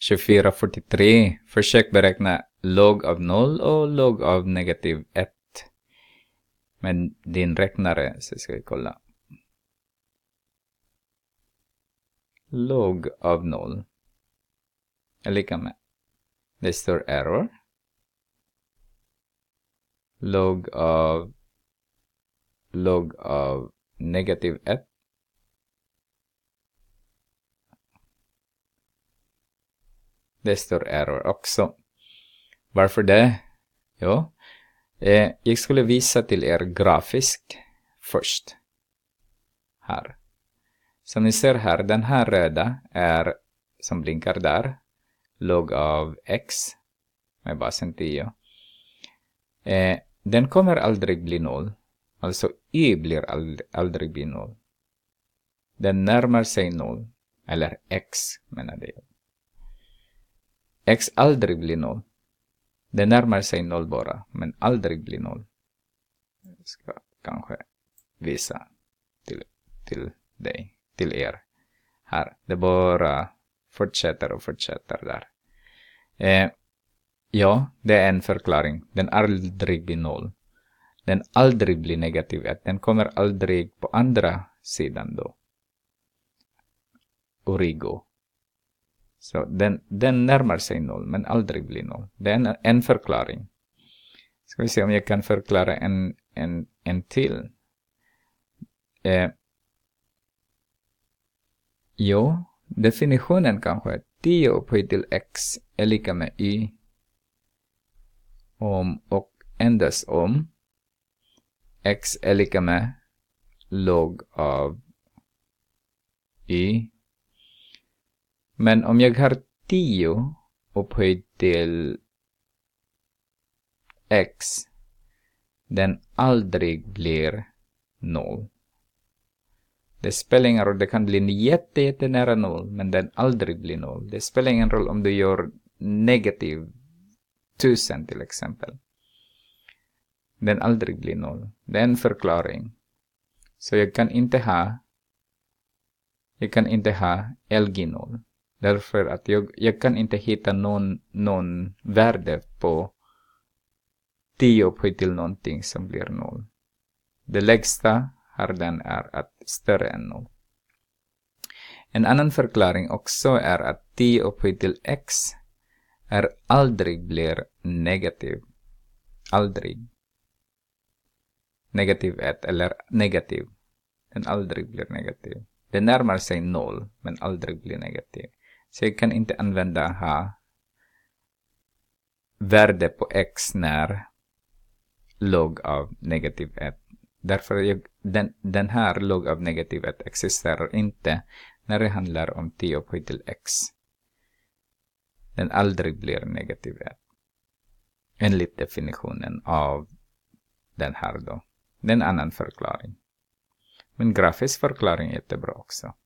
2443. Försök beräkna log av 0 och log av negativ 1. Men din räknare, så ska vi kolla. Log av 0 är lika med. Det står error. Log av negativ 1. Det står error också. Varför det? Jo, jag skulle visa till er grafiskt först. Här. Som ni ser här, den här röda är, som blinkar där, log av x med basen 10. Den kommer aldrig bli 0. Alltså y blir aldrig bli 0. Den närmar sig 0. Eller x menar det. X aldrig blir 0. Det närmar sig 0 bara, men aldrig blir 0. Jag ska kanske visa till er. Här, det bara fortsätter och fortsätter där. Ja, det är en förklaring. Den aldrig blir 0. Den aldrig blir negativ 1. Den kommer aldrig på andra sidan då. Origo. Så den närmar sig 0 men aldrig blir 0. Det är en förklaring. Ska vi se om jag kan förklara en till. Jo, definitionen kanske är 10 upphöjt till x är lika med y. Om och endast om x är lika med log av y. Men om jag har 10 upphöjt till x, den aldrig blir 0. Det spelar ingen roll, det kan bli jättenära 0, men den aldrig blir 0. Det spelar ingen roll om du gör negativ 1000 till exempel. Den aldrig blir 0. Det är en förklaring. Så jag kan inte ha LG0. Därför att jag kan inte hitta någon värde på 10 upphöjt till någonting som blir 0. Det lägsta här den är att större än 0. En annan förklaring också är att 10 upphöjt till x aldrig blir negativ. Aldrig. Negativ 1 eller negativ. Den aldrig blir negativ. Det närmar sig 0 men aldrig blir negativ. Så jag kan inte använda värde på x när log av negativ 1. Därför den här log av negativ 1 existerar inte när det handlar om 10 upphöjt till x. Den aldrig blir negativ 1. Enligt definitionen av den här då. Det är en annan förklaring. Men grafisk förklaring är jättebra också.